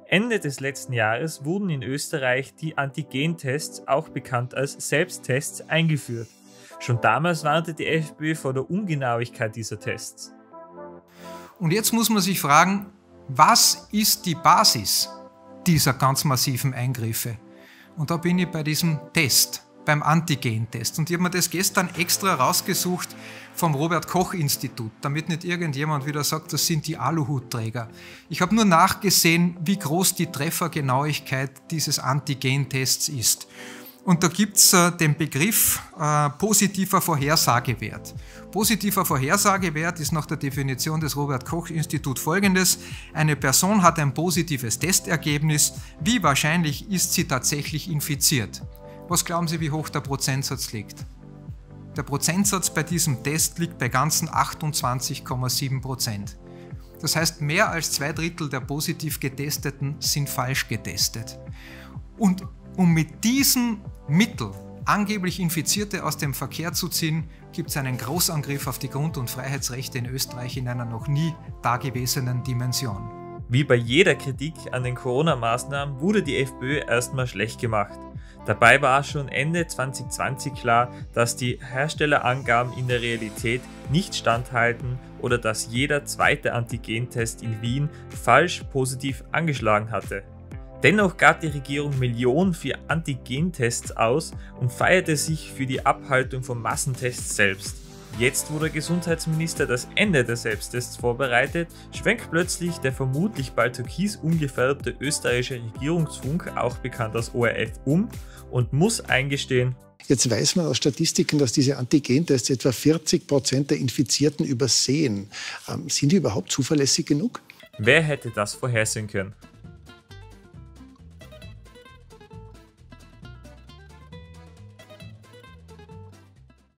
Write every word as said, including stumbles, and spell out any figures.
Ende des letzten Jahres wurden in Österreich die Antigentests, auch bekannt als Selbsttests, eingeführt. Schon damals warnte die FPÖ vor der Ungenauigkeit dieser Tests. Und jetzt muss man sich fragen, was ist die Basis dieser ganz massiven Eingriffe? Und da bin ich bei diesem Test, beim Antigentest. Und ich habe mir das gestern extra rausgesucht vom Robert-Koch-Institut, damit nicht irgendjemand wieder sagt, das sind die Aluhutträger. Ich habe nur nachgesehen, wie groß die Treffergenauigkeit dieses Antigentests ist. Und da gibt es äh, den Begriff äh, positiver Vorhersagewert. Positiver Vorhersagewert ist nach der Definition des Robert-Koch-Instituts folgendes: Eine Person hat ein positives Testergebnis. Wie wahrscheinlich ist sie tatsächlich infiziert? Was glauben Sie, wie hoch der Prozentsatz liegt? Der Prozentsatz bei diesem Test liegt bei ganzen achtundzwanzig Komma sieben Prozent. Das heißt, mehr als zwei Drittel der positiv Getesteten sind falsch getestet. Und um mit diesem Mittel angeblich Infizierte aus dem Verkehr zu ziehen, gibt es einen Großangriff auf die Grund- und Freiheitsrechte in Österreich in einer noch nie dagewesenen Dimension. Wie bei jeder Kritik an den Corona-Maßnahmen wurde die FPÖ erstmal schlecht gemacht. Dabei war schon Ende zwanzig zwanzig klar, dass die Herstellerangaben in der Realität nicht standhalten oder dass jeder zweite Antigentest in Wien falsch positiv angeschlagen hatte. Dennoch gab die Regierung Millionen für Antigentests aus und feierte sich für die Abhaltung von Massentests selbst. Jetzt, wo der Gesundheitsminister das Ende der Selbsttests vorbereitet, schwenkt plötzlich der vermutlich bald türkis umgefärbte österreichische Regierungsfunk, auch bekannt als O R F, um und muss eingestehen: Jetzt weiß man aus Statistiken, dass diese Antigentests etwa vierzig Prozent der Infizierten übersehen. Ähm, sind die überhaupt zuverlässig genug? Wer hätte das vorhersehen können?